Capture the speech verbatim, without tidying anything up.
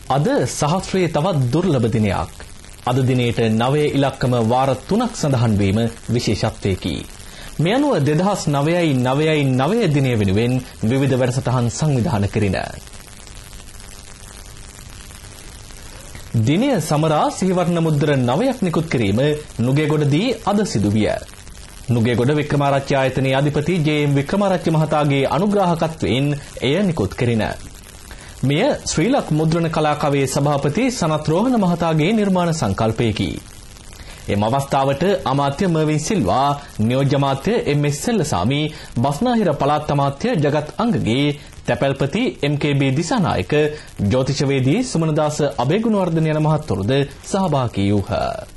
අද සහස්‍රයේ තවත් දුර්ලභ දිනයක්. අද දිනේට නවය ඉලක්කම වාර තුනක් සඳහන් වීම විශේෂත්වයකි. මේ අනුව දෙදහස් නවයයි නවයයි නවය දිනය වෙනුවෙන් විවිධ වැඩසටහන් සංවිධානය කෙරින. දිනය සමරා සිහිවර්ණ මුද්‍ර නවයක් නිකුත් කිරීම නුගේගොඩදී අද සිදුවිය. නුගේගොඩ වික්‍රමාරච්චි ආයතනයේ අධිපති ජේ.එම්. වික්‍රමාරච්චි මහතාගේ අනුග්‍රාහකත්වයෙන් එය නිකුත් කෙරින. මෙය ශ්‍රී ලංක මුද්‍රණ කලාකවේ සභාපති සනත් රෝහණ මහතාගේ නිර්මාණ සංකල්පයකි. එම අවස්ථාවට අමාත්‍ය මර්වින් සිල්වා, නියෝජ්‍ය අමාත්‍ය එම්.එස්. සෙල්ලසාමි, බස්නාහිර පළාත් අමාත්‍ය ජගත් අංගගේ, තැපැල්පති එම්.කේ.බී. දිසානායක, ජ්‍යෝතිෂවේදී සුමනදාස අබේගුණවර්ධන යන මහත්වරුද සහභාගී වූහ.